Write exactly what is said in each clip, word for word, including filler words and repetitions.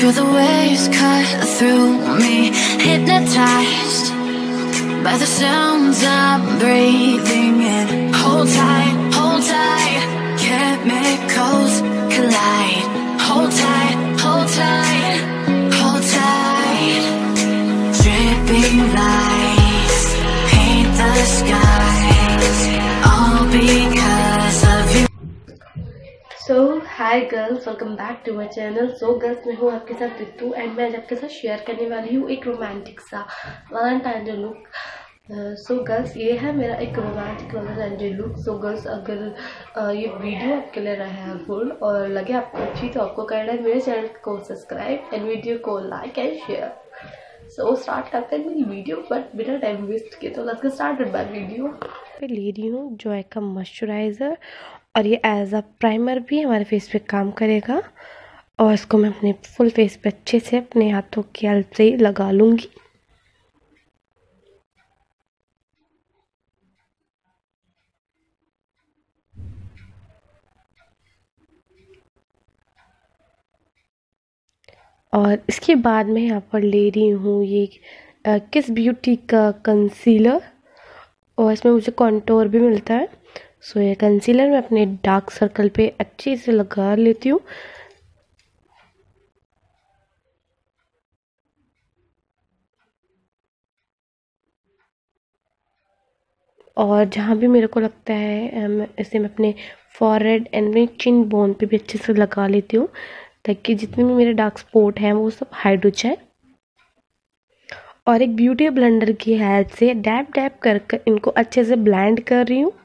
Feel the waves cut through me, hypnotized by the sounds I'm breathing in. Hold tight, hold tight, chemicals collide. Hold tight, hold tight, hold tight. Dripping lights paint the skies, all because of you. So hi girls, welcome back to my channel. So girls, मैं हूँ आपके साथ Ritu and मैं आज आपके साथ share करने वाली हूँ एक रोमांटिक सा Valentine day look. So girls, ये है मेरा एक romantic Valentine day look. So girls, अगर uh, ये वीडियो आपके लिए रहा है फुल और लगे आपको अच्छी तो आपको करना है मेरे चैनल को सब्सक्राइब एंड वीडियो को like and share. So start करते हैं मेरी वीडियो, बट बिना टाइम वेस्ट किए तो let's get started bye video. पे ले रही हूँ जॉय का मॉइस्चराइज़र और ये एज अ प्राइमर भी हमारे फेस पे काम करेगा और इसको मैं अपने फुल फेस पे अच्छे से अपने हाथों की हेल्प से ही लगा लूँगी। और इसके बाद मैं यहाँ पर ले रही हूँ ये किस ब्यूटी का कंसीलर और इसमें मुझे कॉन्टोर भी मिलता है। सो ये कंसीलर मैं अपने डार्क सर्कल पे अच्छे से लगा लेती हूँ और जहाँ भी मेरे को लगता है इसे मैं अपने फॉरहेड एंड चिन बोन पे भी अच्छे से लगा लेती हूँ ताकि जितने भी मेरे डार्क स्पॉट हैं वो सब हाइड हो जाए। और एक ब्यूटी ब्लेंडर की हेल्प से डैप डैप कर कर इनको अच्छे से ब्लेंड कर रही हूँ।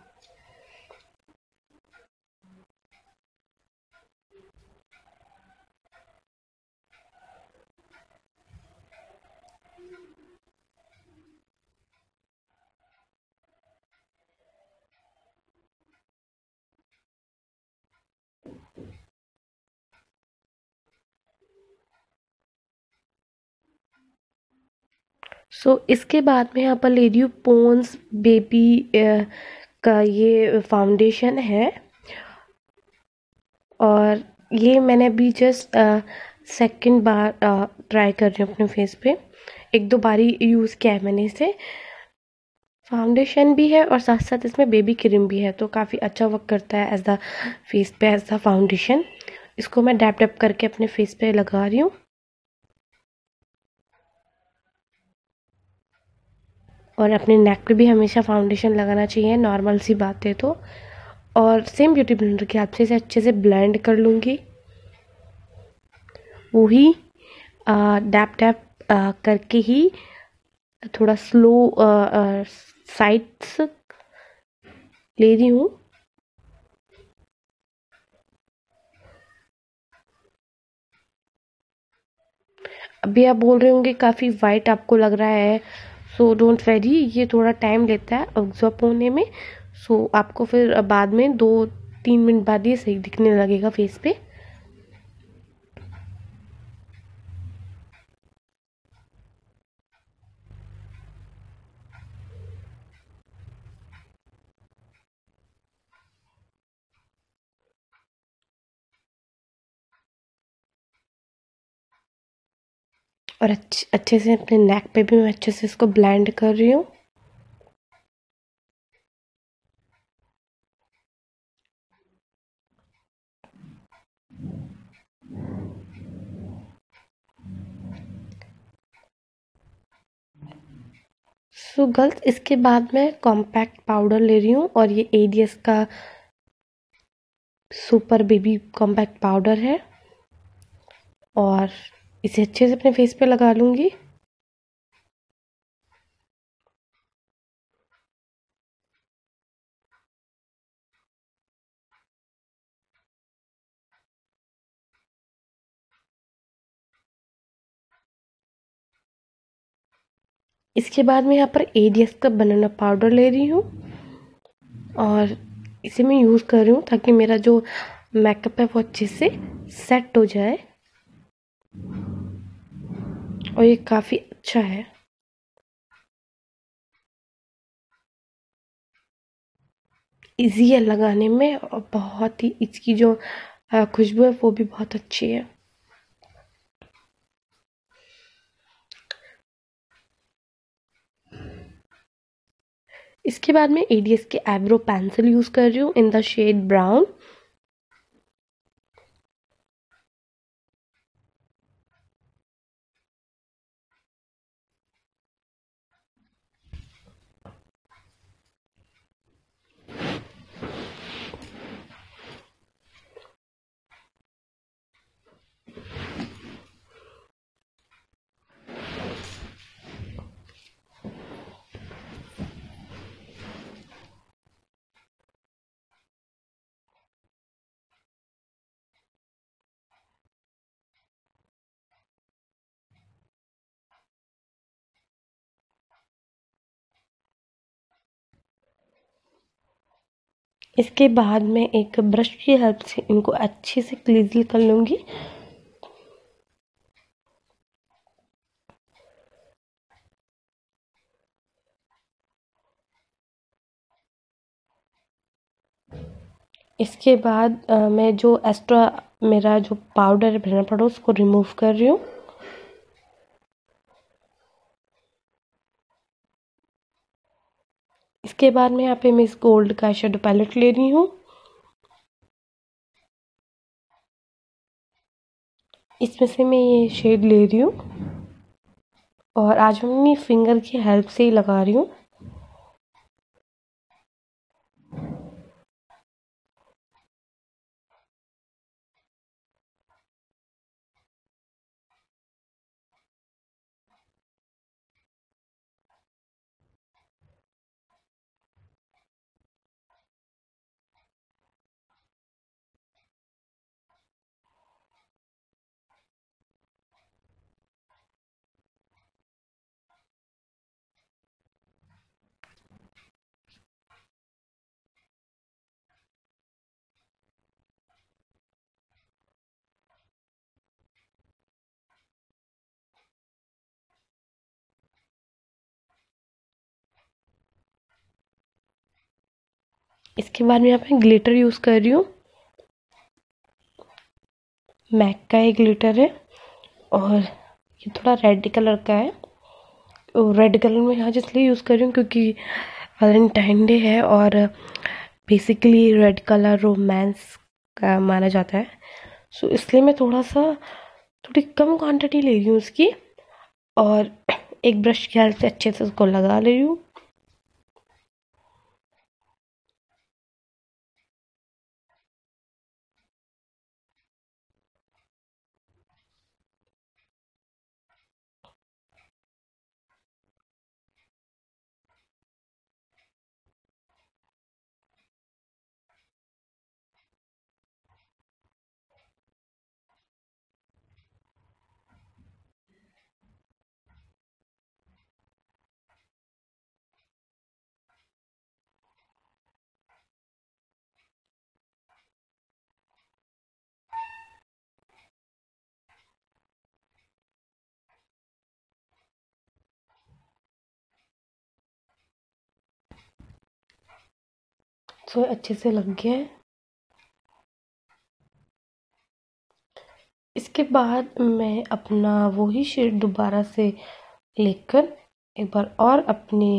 सो so, इसके बाद में यहाँ पर ले रही हूँ पॉन्स बेबी का ये फाउंडेशन है और ये मैंने अभी जस्ट सेकंड बार ट्राई कर रही हूँ अपने फेस पे। एक दो बारी यूज़ किया है मैंने इसे। फाउंडेशन भी है और साथ साथ इसमें बेबी क्रीम भी है तो काफ़ी अच्छा वर्क करता है एज द फेस पे एज द फाउंडेशन। इसको मैं डैप डैप करके अपने फेस पे लगा रही हूँ और अपने नेक पे भी हमेशा फाउंडेशन लगाना चाहिए, नॉर्मल सी बात है तो। और सेम ब्यूटी ब्लेंडर के हाथ से इसे अच्छे से ब्लेंड कर लूँगी। वही डैप डैप करके ही थोड़ा स्लो साइड्स ले रही हूँ। अभी आप बोल रहे होंगे काफ़ी वाइट आपको लग रहा है, सो डोंट वेरी, ये थोड़ा टाइम लेता है ऑब्जॉर्ब होने में। सो so, आपको फिर बाद में दो तीन मिनट बाद ये सही दिखने लगेगा फेस पे। और अच्छे अच्छे से अपने नेक पे भी मैं अच्छे से इसको ब्लेंड कर रही हूँ। सो गर्ल्स, इसके बाद मैं कॉम्पैक्ट पाउडर ले रही हूँ और ये एडीएस का सुपर बेबी कॉम्पैक्ट पाउडर है और इसे अच्छे से अपने फेस पे लगा लूँगी। इसके बाद मैं यहाँ पर एडीएस का बनाना पाउडर ले रही हूँ और इसे मैं यूज़ कर रही हूँ ताकि मेरा जो मेकअप है वो अच्छे से सेट हो जाए और ये काफ़ी अच्छा है। इजी है लगाने में और बहुत ही इसकी जो खुशबू है वो भी बहुत अच्छी है। इसके बाद मैं ए डी एस के आईब्रो पेंसिल यूज़ कर रही हूँ इन द शेड ब्राउन। इसके बाद मैं एक ब्रश की हेल्प से इनको अच्छे से क्लीजल कर लूँगी। इसके बाद अ, मैं जो एक्स्ट्रा मेरा जो पाउडर है बनाना पाउडर उसको रिमूव कर रही हूँ। इसके बाद मैं यहाँ पे मिस गोल्ड का शेडो पैलेट ले रही हूँ। इसमें से मैं ये शेड ले रही हूँ और आज मैं अपनी फिंगर की हेल्प से ही लगा रही हूँ। इसके बाद मैं यहाँ पे ग्लिटर यूज़ कर रही हूँ। मैक का ये ग्लिटर है और ये थोड़ा रेड कलर का है। और रेड कलर में यहाँ इसलिए यूज़ कर रही हूँ क्योंकि वैलेंटाइन डे है और बेसिकली रेड कलर रोमांस का माना जाता है। सो इसलिए मैं थोड़ा सा थोड़ी कम क्वांटिटी ले रही हूँ उसकी और एक ब्रश की हेल्प से अच्छे से उसको लगा ले रही हूँ। सो अच्छे से लग गया है। इसके बाद मैं अपना वही शेड दोबारा से लेकर एक बार और अपने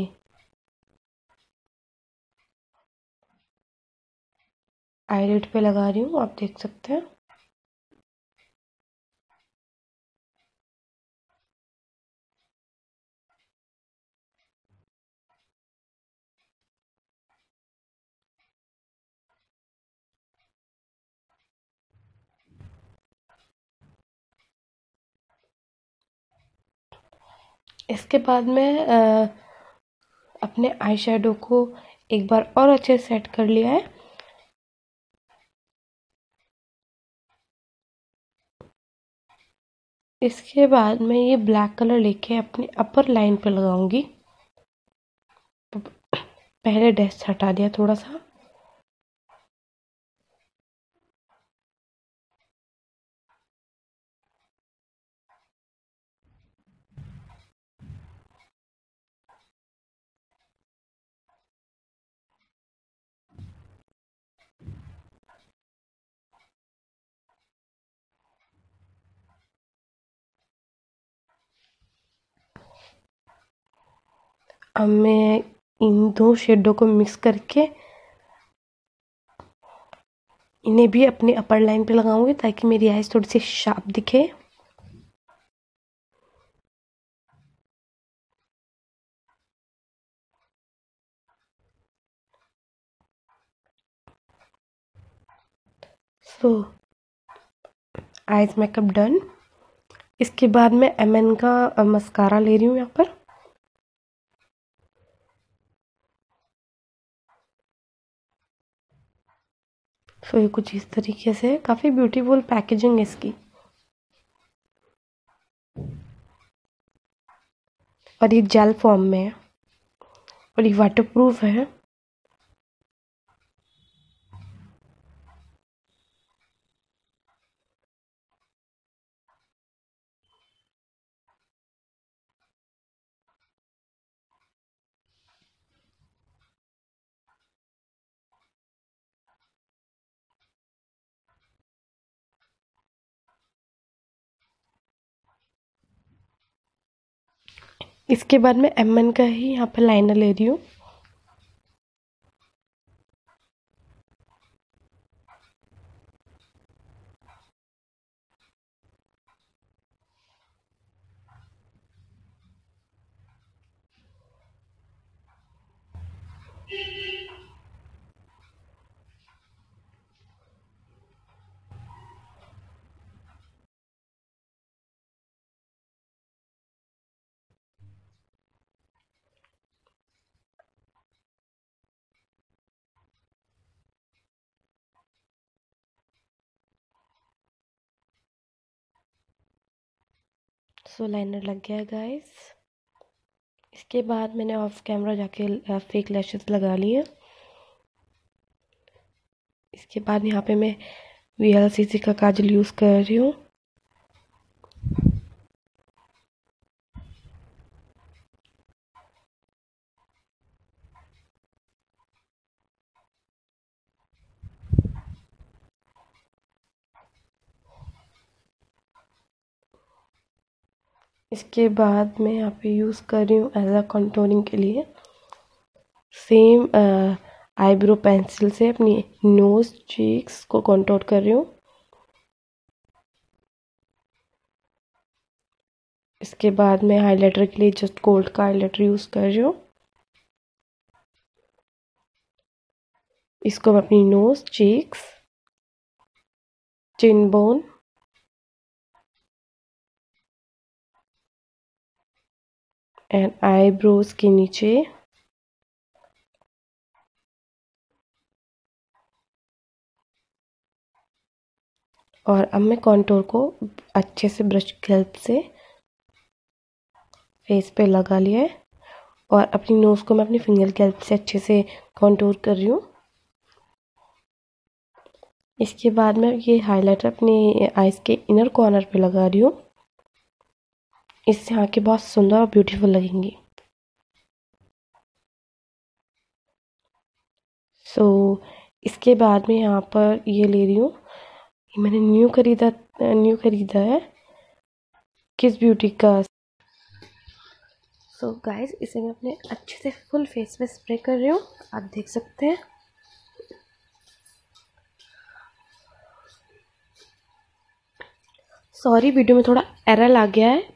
आईलिड पे लगा रही हूँ, आप देख सकते हैं। इसके बाद मैं अ, अपने आई शेडो को एक बार और अच्छे से सेट कर लिया है। इसके बाद मैं ये ब्लैक कलर लेके अपने अपर लाइन पे लगाऊंगी। पहले डस्ट हटा दिया थोड़ा सा। अब मैं इन दो शेडों को मिक्स करके इन्हें भी अपने अपर लाइन पे लगाऊंगी ताकि मेरी आईज थोड़ी सी शार्प दिखे। So eyes makeup done. इसके बाद मैं एम एन का मस्कारा ले रही हूँ यहाँ पर। सो ये कुछ इस तरीके से, काफ़ी ब्यूटीफुल पैकेजिंग है इसकी और ये जेल फॉर्म में है और ये वाटरप्रूफ है। इसके बाद मैं एम एन का ही यहाँ पर लाइनर ले रही हूँ। सो लाइनर लग गया गाइस। इसके बाद मैंने ऑफ कैमरा जाके फेक लैशेस लगा लिए। इसके बाद यहाँ पे मैं वी एल सी सी का काजल यूज़ कर रही हूँ। इसके बाद मैं यहाँ पे यूज़ कर रही हूँ एज अ कंटूरिंग के लिए सेम आईब्रो पेंसिल से अपनी नोज चीक्स को कंटूर कर रही हूँ। इसके बाद मैं हाइलाइटर के लिए जस्ट गोल्ड का हाइलाइटर यूज़ कर रही हूँ। इसको मैं अपनी nose cheeks, chin bone and eyebrows के नीचे और अब मैं कॉन्टूर को अच्छे से ब्रश की हेल्प से फेस पे लगा लिया है और अपनी नोज़ को मैं अपनी फिंगर की हेल्प से अच्छे से कॉन्टूर कर रही हूँ। इसके बाद मैं ये हाइलाइटर अपनी आईज के इनर कॉर्नर पे लगा रही हूँ। इससे आंखें बहुत सुंदर और ब्यूटीफुल लगेंगी। सो so, इसके बाद में यहाँ पर ये ले रही हूँ, ये मैंने न्यू खरीदा न्यू खरीदा है किस ब्यूटी का। सो so गाइस, इसे मैं अपने अच्छे से फुल फेस पे स्प्रे कर रही हूँ, आप देख सकते हैं। सॉरी, वीडियो में थोड़ा एरर आ गया है।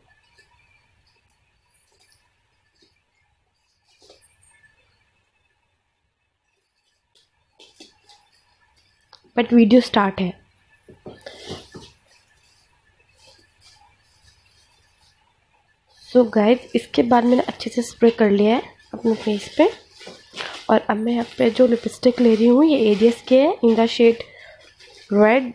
बट वीडियो स्टार्ट है। सो so गाइस, इसके बाद मैंने अच्छे से स्प्रे कर लिया है अपने फेस पे और अब मैं यहाँ पे जो लिपस्टिक ले रही हूँ ये एडियस के है इन द शेड रेड।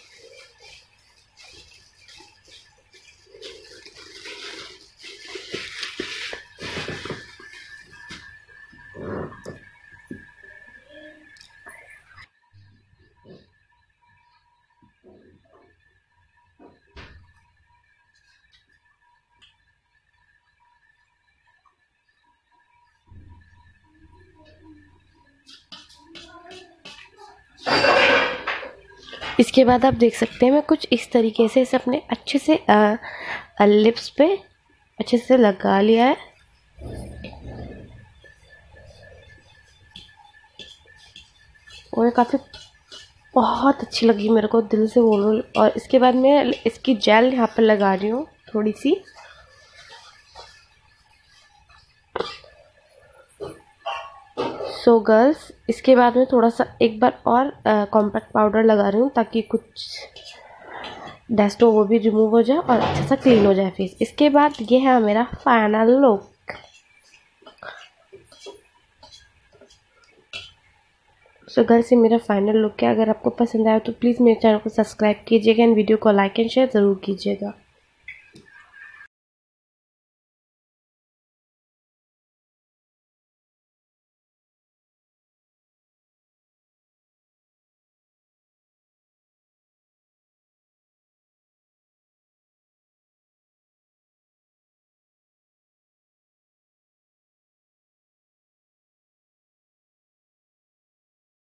इसके बाद आप देख सकते हैं मैं कुछ इस तरीके से इसे अपने अच्छे से आ, आ, लिप्स पे अच्छे से लगा लिया है। और ये काफ़ी बहुत अच्छी लगी मेरे को, दिल से बोलो। और इसके बाद मैं इसकी जेल यहाँ पर लगा रही हूँ थोड़ी सी। सो गर्ल्स, इसके बाद में थोड़ा सा एक बार और कॉम्पैक्ट पाउडर लगा रही हूँ ताकि कुछ डस्ट हो वो भी रिमूव हो जाए और अच्छा सा क्लीन हो जाए फेस। इसके बाद ये है मेरा फाइनल लुक। सो गर्ल्स, ये मेरा फाइनल लुक है। अगर आपको पसंद आया तो प्लीज़ मेरे चैनल को सब्सक्राइब कीजिएगा एंड वीडियो को लाइक एंड शेयर ज़रूर कीजिएगा।